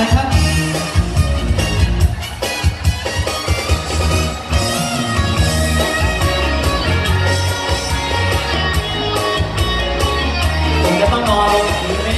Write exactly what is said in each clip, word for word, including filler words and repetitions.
เลยครับผมจะต้องนอนลงหรือไม่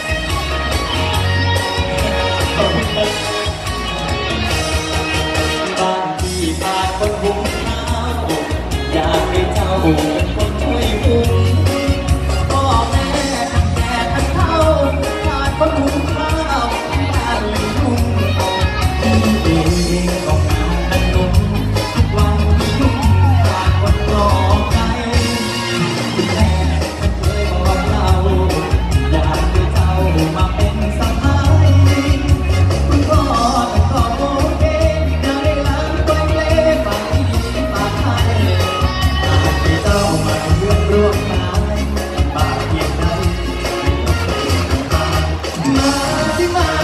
บ้านที่ขาดคนหุงข้าวอยากให้เจ้าเป็นคนช่วยหุงพ่อแม่ทั้งแก่ทั้งเฒ่าขาดคนหุงข้าวบ้านเลยยุ่งพี่เองต้องงานนั้นนุ่มทุกวันที่ยุ่งขาดคนรอใจคุณแม่ฉันเคยบอกเราอยากให้เจ้ามาเป็นสะพ้ายคุณพ่อต้องขอโอเคอย่าได้ล้างไว้เล่ฝากที่ดีฝากให้หากให้เจ้ามาเพื่อนร่วมงานบาดเพียงใดมาที่มา